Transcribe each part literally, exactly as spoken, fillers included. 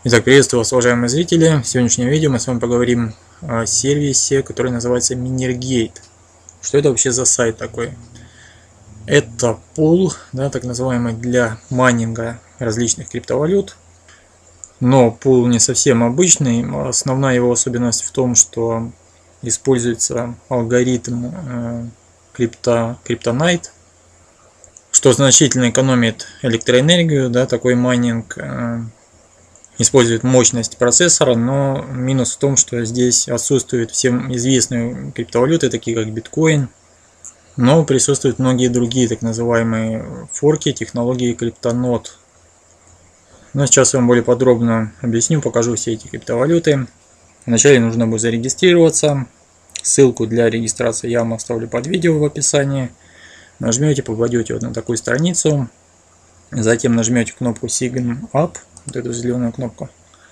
Итак, приветствую вас, уважаемые зрители. В сегодняшнем видео мы с вами поговорим о сервисе, который называется Minergate. Что это вообще за сайт такой? Это пул, да, так называемый, для майнинга различных криптовалют. Но пул не совсем обычный. Основная его особенность в том, что используется алгоритм э, крипто, Kryptonite, что значительно экономит электроэнергию. Да, такой майнинг э, использует мощность процессора, но минус в том, что здесь отсутствуют всем известные криптовалюты, такие как биткоин, но присутствуют многие другие так называемые форки технологии криптонод. Но сейчас я вам более подробно объясню, покажу все эти криптовалюты. Вначале нужно будет зарегистрироваться. Ссылку для регистрации я вам оставлю под видео в описании. Нажмете, попадете вот на такую страницу. Затем нажмете кнопку Sign Up, вот эту зеленую кнопку.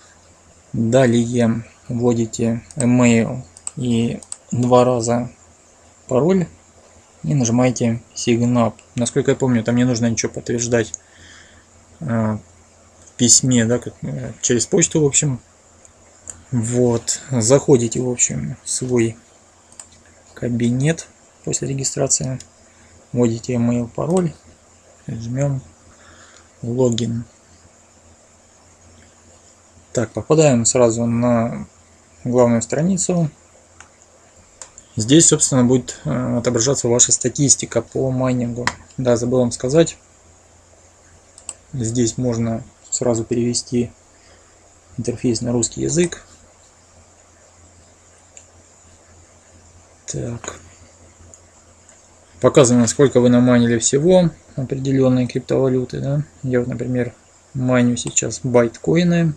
Далее вводите email и два раза пароль и нажимаете Sign Up. Насколько я помню, там не нужно ничего подтверждать э, в письме, да, как, э, через почту, в общем. Вот, заходите, в общем, в свой кабинет после регистрации, вводите email, пароль, жмем логин. Так, попадаем сразу на главную страницу. Здесь, собственно, будет отображаться ваша статистика по майнингу. Да, забыл вам сказать. Здесь можно сразу перевести интерфейс на русский язык. Так. Показано, сколько вы намайнили всего определенные криптовалюты. Да? Я вот, например, майню сейчас байткоины.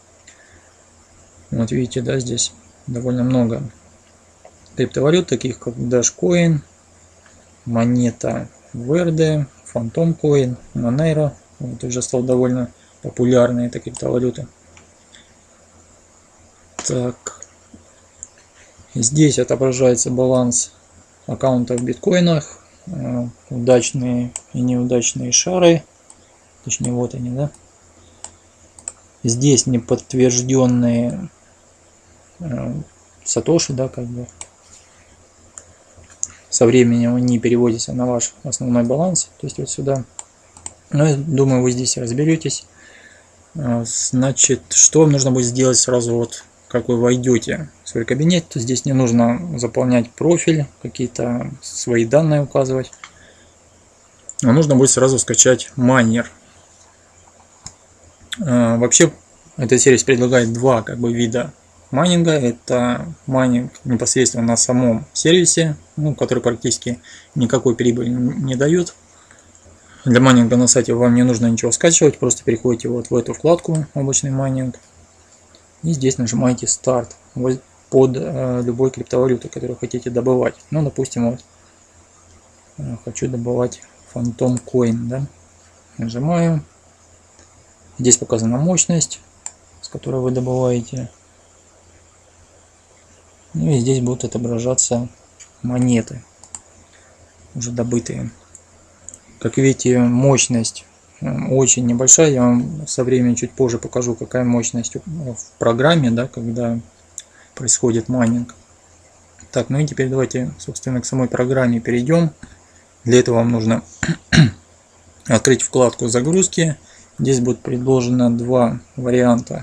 Вот видите, да, здесь довольно много криптовалют, таких как Dashcoin, монета Verde, Phantom Coin, Monero. Вот уже стал довольно популярной эта криптовалюта. Так, здесь отображается баланс аккаунтов в биткоинах, удачные и неудачные шары, точнее вот они, да. Здесь неподтвержденные сатоши, да, как бы со временем они переводятся на ваш основной баланс, то есть вот сюда. Но я думаю, вы здесь разберетесь. Значит, что вам нужно будет сделать сразу, вот как вы войдете в свой кабинет, то здесь не нужно заполнять профиль, какие-то свои данные указывать, но нужно будет сразу скачать майнер. Вообще, этот сервис предлагает два как бы вида майнинга. Это майнинг непосредственно на самом сервисе, ну, который практически никакой прибыли не дает. Для майнинга на сайте вам не нужно ничего скачивать, просто переходите вот в эту вкладку «Облачный майнинг» и здесь нажимаете «Старт» под э, любой криптовалютой, которую хотите добывать. Ну, допустим, вот э, хочу добывать Phantom Coin, да? Нажимаю. Здесь показана мощность, с которой вы добываете. Ну и здесь будут отображаться монеты, уже добытые. Как видите, мощность очень небольшая. Я вам со временем чуть позже покажу, какая мощность в программе, да, когда происходит майнинг. Так, ну и теперь давайте, собственно, к самой программе перейдем. Для этого вам нужно открыть вкладку «Загрузки». Здесь будет предложено два варианта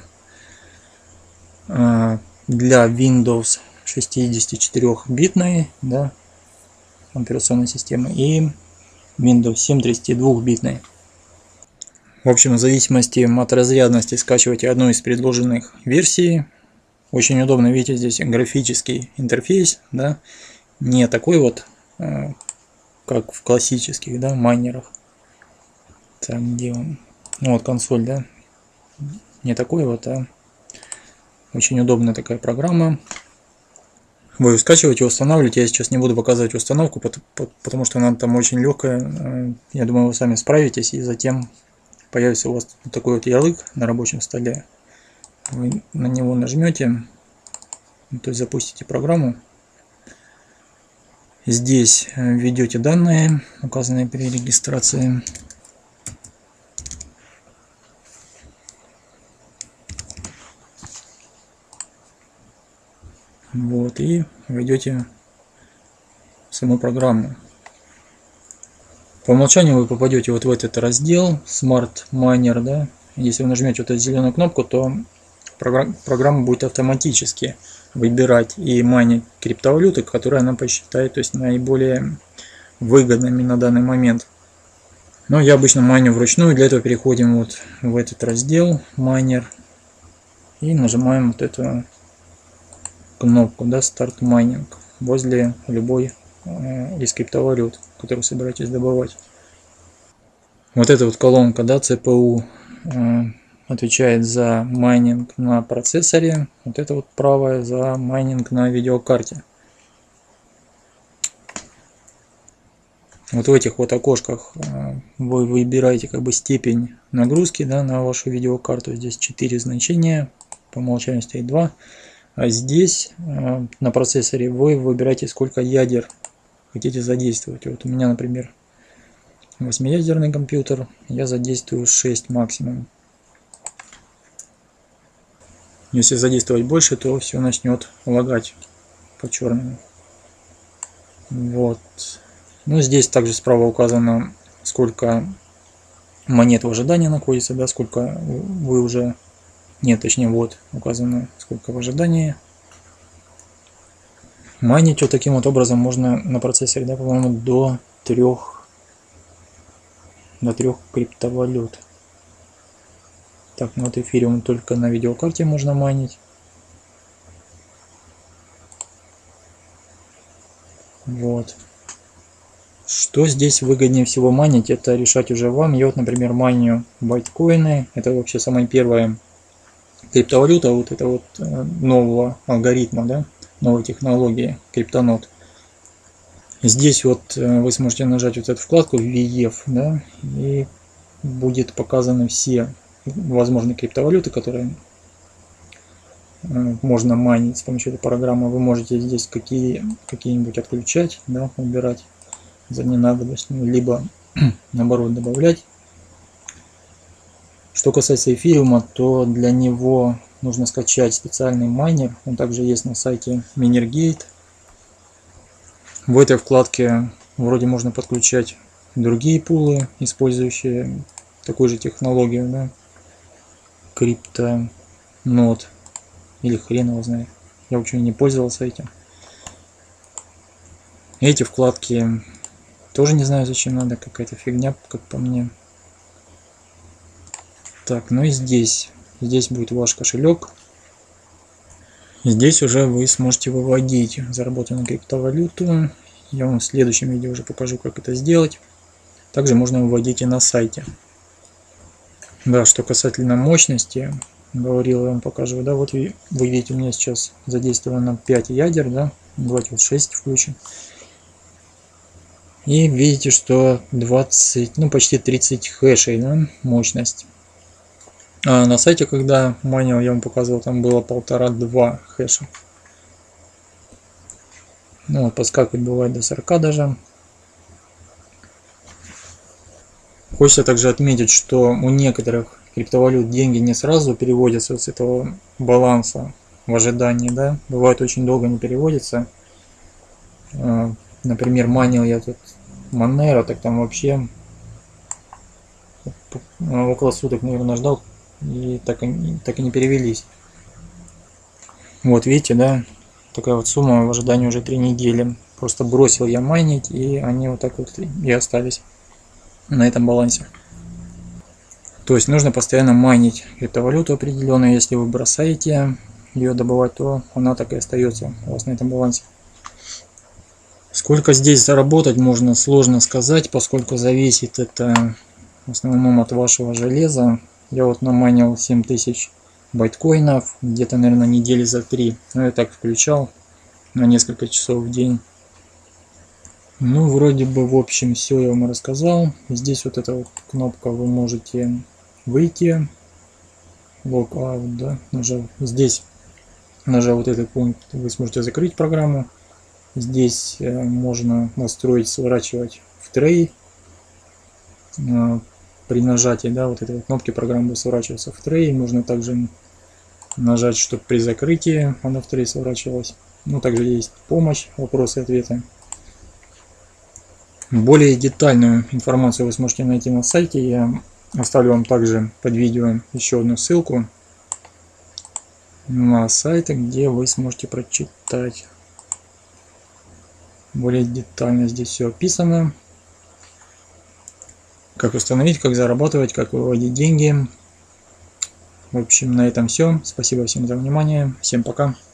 для Windows шестидесятичетырёхбитной, да, операционной системы и Windows семь тридцатидвухбитной. В общем, в зависимости от разрядности скачивайте одну из предложенных версий. Очень удобно, видите, здесь графический интерфейс, да, не такой вот, как в классических, да, майнерах. Так, где он? Ну вот консоль, да, не такой вот, а очень удобная такая программа. Вы ее скачиваете, устанавливаете. Я сейчас не буду показывать установку, потому что она там очень легкая. Я думаю, вы сами справитесь, и затем появится у вас вот такой вот ярлык на рабочем столе. Вы на него нажмете, то есть запустите программу. Здесь введете данные, указанные при регистрации. Вот, и войдете в саму программу. По умолчанию вы попадете вот в этот раздел Smart Miner, да. Если вы нажмете вот эту зеленую кнопку, то программа будет автоматически выбирать и майнить криптовалюты, которые она посчитает, то есть наиболее выгодными на данный момент. Но я обычно майню вручную, для этого переходим вот в этот раздел Miner и нажимаем вот эту кнопку, да, Start Mining возле любой э, из криптовалют, которую собираетесь добывать. Вот эта вот колонка, да, си пи ю э, отвечает за майнинг на процессоре, вот это вот правая за майнинг на видеокарте. Вот в этих вот окошках вы выбираете как бы степень нагрузки, да, на вашу видеокарту. Здесь четыре значения, по умолчанию стоит два. А здесь на процессоре вы выбираете, сколько ядер хотите задействовать. Вот у меня, например, восьмиядерный компьютер, я задействую шесть максимум. Если задействовать больше, то все начнет лагать по черному. Вот. Ну, здесь также справа указано, сколько монет в ожидании находится, да, сколько вы уже... Нет, точнее, вот указано, сколько в ожидании. Майнить вот таким вот образом можно на процессоре, да, по-моему, до трех, до трех криптовалют. Так, ну вот эфириум только на видеокарте можно майнить. Вот. Что здесь выгоднее всего майнить, это решать уже вам. Я вот, например, майню байткоины. Это вообще самая первая криптовалюта вот это вот нового алгоритма, да, новой технологии криптонод. Здесь вот вы сможете нажать вот эту вкладку ви и эф, да, и будет показаны все возможные криптовалюты, которые можно майнить с помощью этой программы. Вы можете здесь какие какие-нибудь отключать, да, убирать за ненадобностью, либо наоборот добавлять. Что касается эфириума, то для него нужно скачать специальный майнер. Он также есть на сайте Minergate. В этой вкладке вроде можно подключать другие пулы, использующие такую же технологию, да, криптонод, или хрен его знает. Я вообще не пользовался этим. Эти вкладки тоже не знаю, зачем надо, какая-то фигня, как по мне. Так, ну и здесь. Здесь будет ваш кошелек. Здесь уже вы сможете выводить заработанную криптовалюту. Я вам в следующем видео уже покажу, как это сделать. Также можно выводить и на сайте. Да, что касательно мощности, говорил, я вам покажу. Да, вот вы, вы видите, у меня сейчас задействовано пять ядер, да. Давайте вот шесть включим. И видите, что двадцать, ну почти тридцать хэшей, да, мощность. А на сайте, когда майнил, я вам показывал, там было полтора-два хэша. Ну вот, подскакивать бывает до сорока даже. Хочется также отметить, что у некоторых криптовалют деньги не сразу переводятся с этого баланса в ожидании, да. Бывает, очень долго не переводятся. Например, майнил я тут Monero, так там вообще около суток, наверное, ждал, и так и, так и не перевелись. Вот видите, да, такая вот сумма в ожидании уже три недели. Просто бросил я майнить, и они вот так вот и остались на этом балансе. То есть нужно постоянно майнить криптовалюту определенную. Если вы бросаете ее добывать, то она так и остается у вас на этом балансе. Сколько здесь заработать можно, сложно сказать, поскольку зависит это в основном от вашего железа. Я вот намайнил семь тысяч байткоинов, где-то, наверное, недели за три. Но я так включал на несколько часов в день. Ну, вроде бы, в общем, все я вам рассказал. Здесь вот эта вот кнопка, вы можете выйти. Lockout, да, нажав. Здесь, нажав вот этот пункт, вы сможете закрыть программу. Здесь можно настроить, сворачивать в трей. При нажатии, да, вот этой кнопки программа будет сворачиваться в трей. Можно также нажать, чтобы при закрытии она в трей сворачивалась. Ну, также есть помощь, вопросы, ответы. Более детальную информацию вы сможете найти на сайте. Я оставлю вам также под видео еще одну ссылку на сайт, где вы сможете прочитать. Более детально здесь все описано. Как установить, как зарабатывать, как выводить деньги. В общем, на этом все. Спасибо всем за внимание. Всем пока.